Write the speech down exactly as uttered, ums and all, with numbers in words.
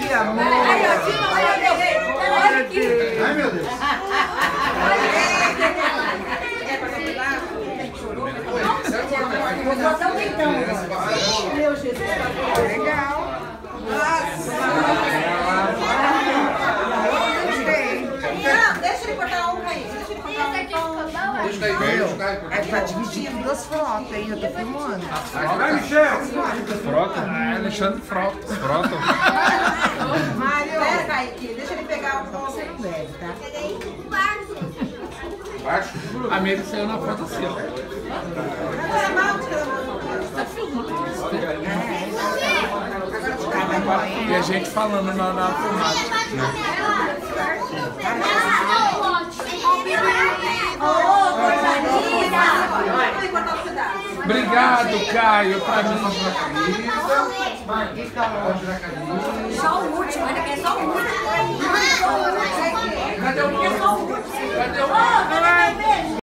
Ai, amor. Ai, ó, tira, olha aqui. Ai, meu Deus. Vou botar o leitão agora. Meu Jesus. Legal. Não, deixa ele cortar um aí. Deixa ele cortar um. Deixa daí, deixa daí. É pra dividir em duas fotos, hein? Eu tô filmando. Vai, Michel! Frota? Ah, Alexandre Frota. Frota. Mário. Pera, Kaique, deixa ele pegar o pão. Você não bebe, tá? Baixo. A minha saiu na foto assim, ó. Tira a mão, tira a mão. E a gente falando na, na filmagem. Obrigado, Caio, pra mim. Só o último, ele quer só o último. Cadê o nome? Só o último. Cadê o nome?